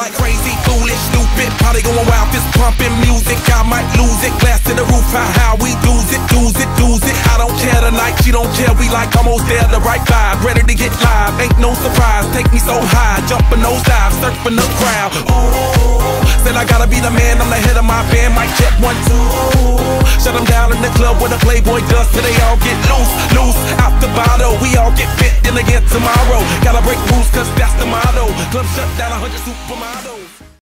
like crazy, foolish, stupid. Probably going wild, fist pumping music. I might lose it. Glass to the roof, how we do's it. I don't care tonight, she don't care. We like almost there, the right vibe. Ready to get live, ain't no surprise. Take me so high, jumping those dives, surfing the crowd. Ooh, said I gotta be the man, I'm the head of my band. Mic check 1, 2. Shut them down in the club where the Playboy does, till they all get loose. Out the bottle, we all get fit in again tomorrow. Gotta break rules, cause that's the motto. Club shut down, 100 supermodels.